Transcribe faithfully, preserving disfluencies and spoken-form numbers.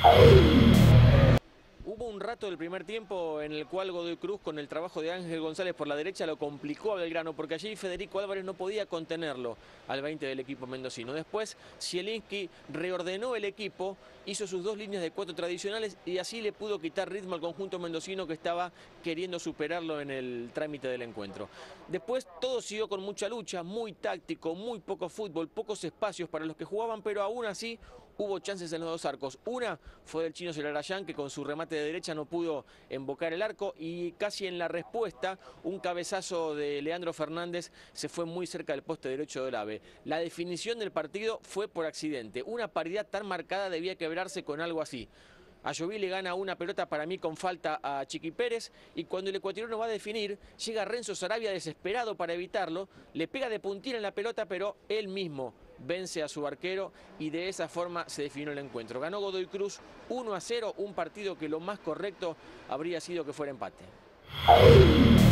Hubo un rato del primer tiempo en el cual Godoy Cruz, con el trabajo de Ángel González por la derecha, lo complicó a Belgrano, porque allí Federico Álvarez no podía contenerlo al veinte del equipo mendocino. Después, Zielinski reordenó el equipo, hizo sus dos líneas de cuatro tradicionales y así le pudo quitar ritmo al conjunto mendocino, que estaba queriendo superarlo en el trámite del encuentro. Después todo siguió con mucha lucha, muy táctico, muy poco fútbol, pocos espacios para los que jugaban, pero aún así hubo chances en los dos arcos. Una fue del chino Celarayán, que con su remate de derecha no pudo embocar el arco, y casi en la respuesta un cabezazo de Leandro Fernández se fue muy cerca del poste derecho del AVE. La definición del partido fue por accidente. Una paridad tan marcada debía quebrarse con algo así. Ayoví le gana una pelota para mí con falta a Chiqui Pérez, y cuando el ecuatoriano va a definir, llega Renzo Sarabia desesperado para evitarlo, le pega de puntina en la pelota, pero él mismo vence a su arquero y de esa forma se definió el encuentro. Ganó Godoy Cruz uno a cero, un partido que lo más correcto habría sido que fuera empate.